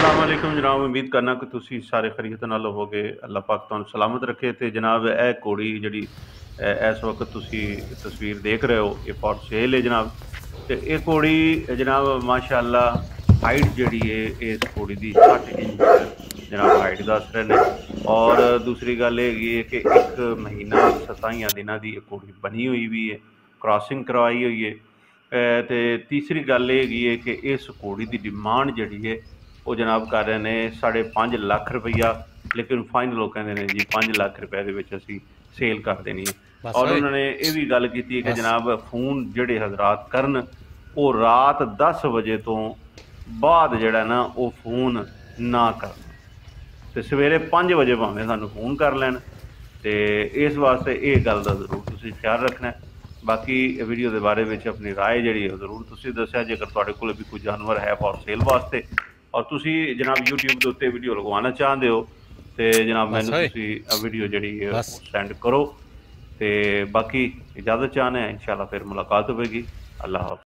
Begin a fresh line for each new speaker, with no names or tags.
अस्सलाम वालेकुम जनाब। उम्मीद करना कि तुसी सारे खैरियत नाल होवोगे। अल्लाह पाक तुहानू सलामत रखे। तो जनाब यह घोड़ी जी इस वक्त तुसी तस्वीर देख रहे हो, ये फॉर सेल है जनाब। तो ये घोड़ी जनाब माशाअल्लाह हाइट जी है इस घोड़ी की 60 इंच जनाब हाइट दस रहे हैं। और दूसरी गल है कि एक महीना 27 दिन की घोड़ी बनी हुई भी है, क्रॉसिंग करवाई हुई है। तो तीसरी गल ये है कि इस घोड़ी की डिमांड जी है वो जनाब कर रहे हैं 5.5 लाख रुपया। लेकिन फाइनल वो कहते हैं जी 5 लाख रुपए असी सेल कर देनी है।
बस
और
ओए
उन्होंने ये भी गल की कि
बस
जनाब फोन जोड़े हजरात करन वो रात 10 बजे तो बाद जड़ा ना वो फोन ना करन, तो सवेरे 5 बजे भावें सानू फोन कर लैन। तो इस वास्ते ये गल का जरूर तुसी ख्याल रखना है। बाकी वीडियो के बारे में अपनी राय जी जरूर तुसी दस्या जेकर तुहाडे कोल भी कोई जानवर है फॉर सेल वास्ते और तुसी जनाब यूट्यूब के उत्ते वीडियो लगवाना चाहते हो तो जनाब
बस
मैनू
ओए
तुसी वीडियो जी
बस
सेंड करो। तो बाकी इजाज़त चाहने हैं, इंशाल्लाह फिर मुलाकात होगी। अल्लाह हाफ़िज़।